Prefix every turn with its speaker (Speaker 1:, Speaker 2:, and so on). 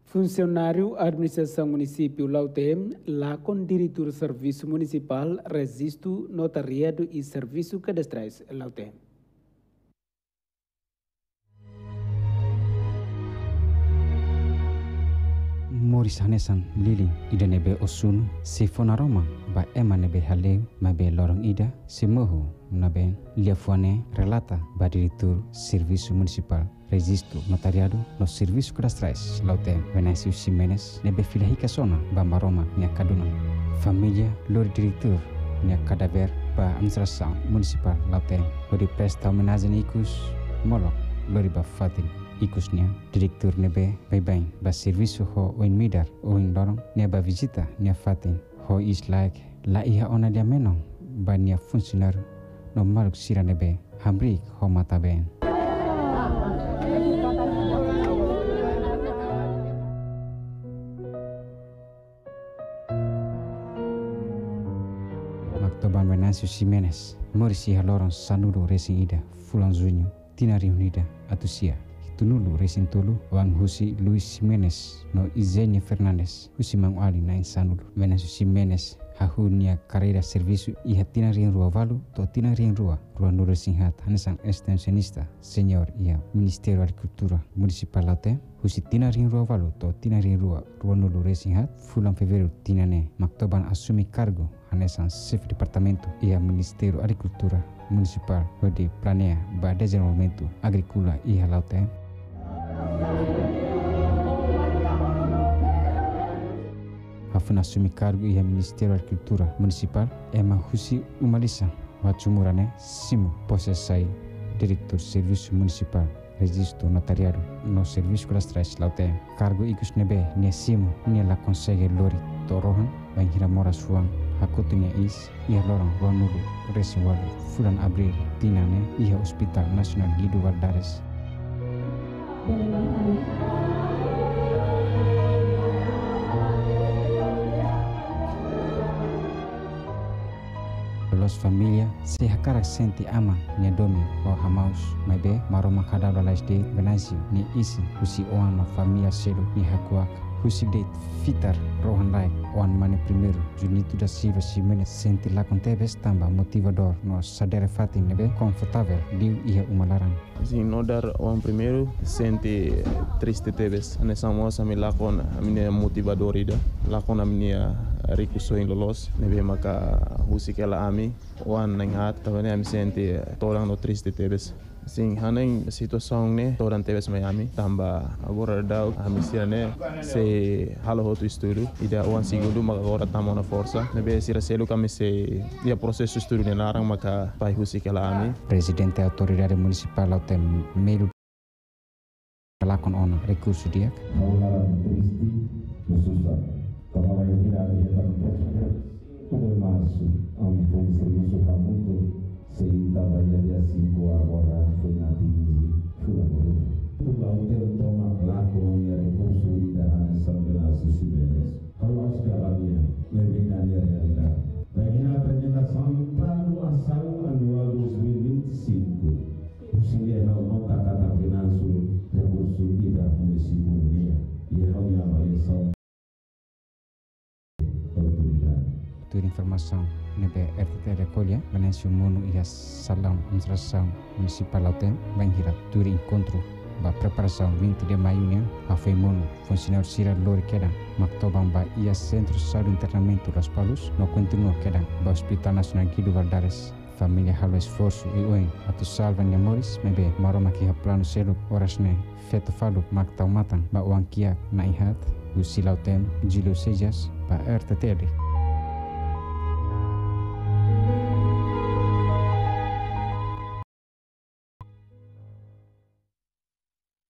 Speaker 1: Funcionário Administração Município Lautem, Lacon Diretor Serviço Municipal, Registro, Notariado e Serviço Cadastrais Lautem.
Speaker 2: Moris Hanesan Liling ida nebe osunu se fonaroma ba ema nebe haleu mabe lorong ida se mohu naben liafuane relata ba diretor Serviço Municipal Registro Notariado no Serviço Cadastrais Lautem Venancio Ximenes nebe filahika sona ba maroma nia kaduna família lor diretor nia cadaver ba administração municipal Lautem lori presta homenagem ikus molok lori ba fatin ikusnya direktur nebe bem ba serviço ho oin midar oin lorong ne ba visita nia fatin ho is like la iha ona dia menong ba nia funcionar no maluk sira nebe hamrik ho mata ben Maktoban Venancio Ximenes morisi halorong sanudo racing ida fulan junho tina reunida atusia tunulu resin tulu wang husi Luis Ximenes no Izenia Fernandes husi mang ali na insanulu Venancio Ximenes hahunia carreira serviço e hatina rien rua valu to tina rien rua nuru singhat hanesang extensionista senior ia Ministério Agricultura Municipal Lautem husi tina rien rua valu to tina rien rua nuru resinghat fulan fevereiro tina ne Maktoban assumi cargo hanesang chef departamento ia Ministério Agricultura Municipal de Planea ba Desenvolvimento Agrícola ia Lautem Hafuna assumi cargo ia Ministério da Agricultura Municipal ema husi umalisan wachumurane simu posesai Diretor Serviço Municipal Registro Notariado no Serviço Cadastrais Lautem cargo ikus nebe nia simu nia la consegue lori torohan banhira mora suang hakutunya is ia lorong ronulu resiwalu fulan abril tinane ia Hospital Nasional Guido Valadares Los familia se hakarak senti aman nia domi o hamaus mabe maroma kadabla laisde Venancio ni isi husi oan no familia selu ni hakuak husi date fitar rohan laik oan mane primeiro Junito da Silva Ximenes senti la contebes tamba motivador no sadere fatin nebe confortável diu ia umalarang
Speaker 3: Sim, no dar oan primeiro senti triste tebes nessa moça me lá com a minha motivadora lá com a minha rico sonho lolos nebe maka husi kela ami oan nengat também me senti torang no triste tebes Sim, haneng situação ne toran tebes Miami tamba agora dau amisira ne se halo hotu estudo ida oan segundo maka agora tamo na força nebe sira selu kami se dia processo estudo ne larang maka pai husi kela ami
Speaker 2: Presidente Autoridade Municipal Lautem Melu lakon ona recurso diak
Speaker 4: triste susah kalau yang tidak ada pada março ao influência serviço muito se trabalha dia 5 agora foi na 15 foi o hotel toma lakon ya recurso ida San Venancio Ximenes kalau segalanya lebih dari realidad bagaimana apresentação plano ação anual 2025 sehingga nota kata Venancio recurso ida município e a avaliação
Speaker 2: tur informação nebe RTT recolha Venancio Mono ia salam administração municipal Lautem banhira tur encontro ba preparação 20 de maio nia afei mono funcionário sira lori kedang Maktoban ba ia centro de saúde internamento Las Palus no continua kedang ba Hospital Nacional Guido Valadares família halo esforço e oin atu salva nia moris mebe maroma ki ha plano selo orasne feto falu maktau matang ba uang kiak na ihat usi Lautem Jilo Sejas ba RTT